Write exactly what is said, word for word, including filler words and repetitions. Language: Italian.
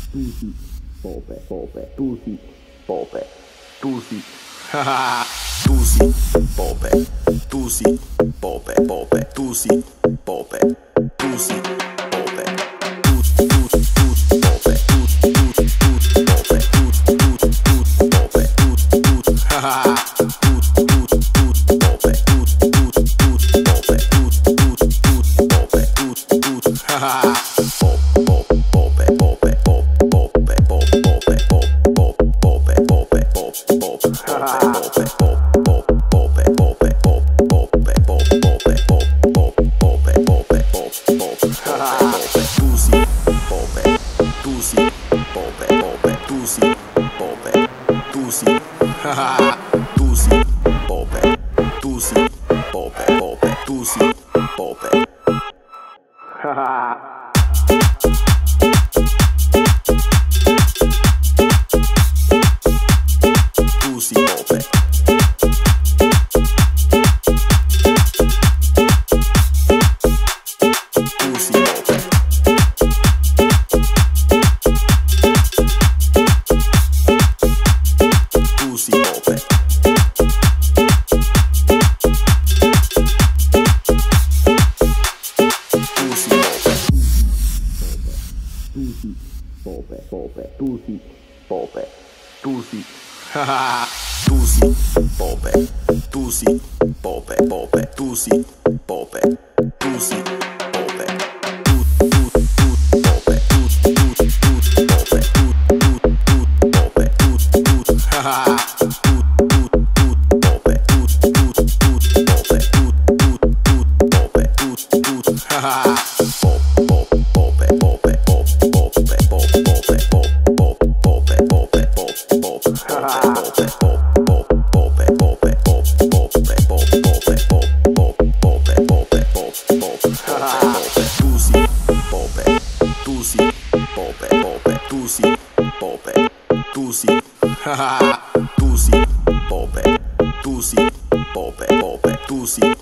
Tusi, pope, pope, tusi, pope, tusi. Tusi, pope, tusi, pope, pope, tusi, pope, tusi, pope, tut, tut, tut, pope, tut, tut, tut, pope, tut, tut, tut, pope, tut, tut, haha, tut, tut, tut, pope, tut, tut, tut, pope, tut, tut, tut, pope, tut, tut, haha, pop, pop, pope, pope, pop, pope, pop, pope, pop, pop, pope, pope, pop, pop, haha, pope, pop. Tusi, pope, tusi, pope, pope, tusi, pope. Tusi, pope. Tusi, pope. Tusi, pope. Tusi, pope, pope, tusi, pope, tusi, haha, tusi, pope, tusi, pope, pope, tusi, pope, tusi, pope, tut, tut, tut, pope, tut, tut, tut, pope, tut, tut, tut, pope, tut, tut, haha, tut, tut, tut, pope, tut, tut, tut, pope, tut, tut, tut, pope, tut, tut, haha, pop, pop, pope, pope, pop, pope, pop, pope, pop, pop, pope, pope, pop, pop, haha, pope, pop, pop, pope, pope, pop, pope, pop, pope, pop, pop, pope, pope, pop, pop, haha, pope, tusi, pope, tusi, pope, pope, tusi, pope, tusi, haha, tusi, pope, tusi, pope, pope, tusi.